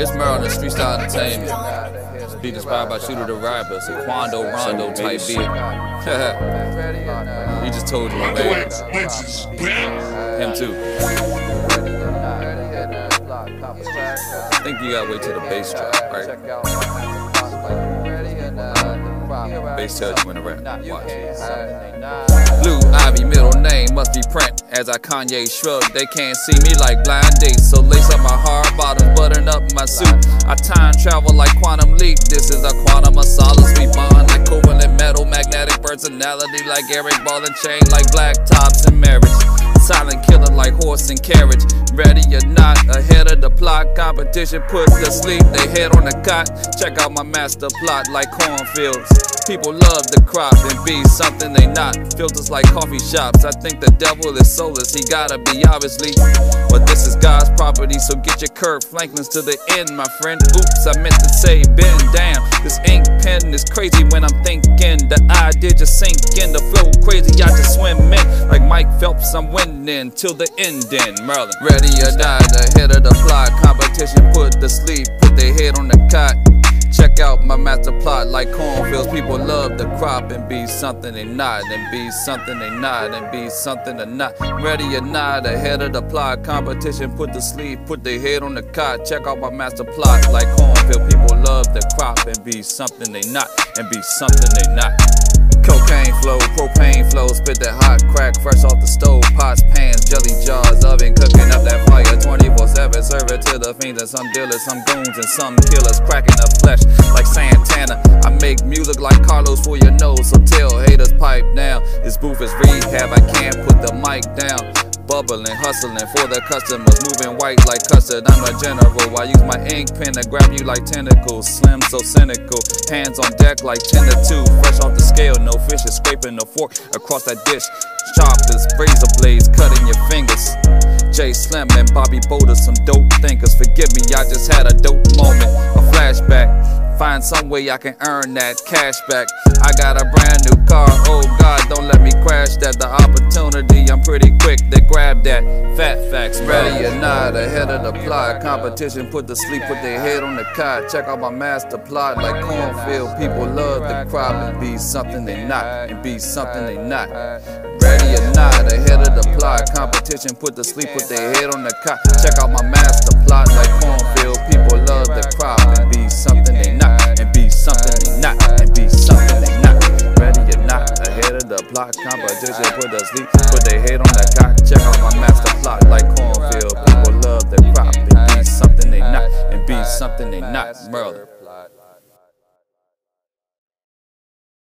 It's Maryland Street Style Entertainment. This beat inspired by Shooter the Rapper. It's a Quando Rondo type beat. He just told you, man. Him too. I think you gotta wait till the bass drop, right? Bass tells you when to rap. Watch. Blue Ivy, middle name must be Print. As I Kanye shrug, they can't see me like blind dates. So lace up my hard bottoms, button up my suit. I time travel like quantum leap. This is a quantum of solace. We bond like covalent metal, magnetic personality like Eric Ball and chain like black tops and marriage. Silent killer like horse and carriage. Ready or not, ahead of the plot. Competition put to sleep, they head on the cot. Check out my master plot like cornfields. People love the crop and be something they not. Filters like coffee shops. I think the devil is soulless, he gotta be obviously. But this is God's property, so get your curved flanklings to the end, my friend. Oops, I meant to say bend down. This ink pen is crazy when I'm thinking. The idea just sink in, the flow crazy, I just swim in. Like Mike Phelps, I'm winning till the ending. Maryland. Ready or not, ahead of the plot. Competition put to sleep, put their head on the cot. Check out my master plot like cornfields. People love the crop and be something they not, and be something they not, and be something they not. Ready or not, ahead of the plot. Competition put to sleep, put their head on the cot. Check out my master plot like cornfield. People love the crop and be something they not, and be something they not. Cocaine flow, propane flow, spit that hot crack fresh off the stove. Pots, pans, jelly jars, oven, cooking up that fire 24/7. Serve it to the fiends and some dealers, some goons and some killers, cracking the flesh like Santana. I make music like Carlos for your nose, so tell haters pipe down. This booth is rehab, I can't put the mic down. Bubbling, hustling for the customers, moving white like custard. I'm a general. I use my ink pen to grab you like tentacles. Slim, so cynical. Hands on deck like 10 to 2. Fresh off the scale, no fish is scraping the fork across that dish. Choppers, razor blades, cutting your fingers. Jay Slim and Bobby Boulder, some dope thinkers. Forgive me, I just had a dope moment, a flashback. Find some way I can earn that cash back. I got a brand new car, oh God, don't let me crash that. The opportunity, I'm pretty quick to grab that. Fat facts, ready or not, ahead of the plot. Competition put to sleep, put their head on the cot. Check out my master plot like cornfield. People love the crop and be something they not, and be something they not. Ready or not, ahead of the plot. Competition put to sleep, put their head on the cot. Check out my master plot like cornfield. People love the crop and be something they not, and be something they not, and be something they not. Ready or not, ahead of the plot. Competition put to sleep, put their head on the cot. Check out my master plot like cornfield. People love the crop and be something they not, and be something they not. Maryland.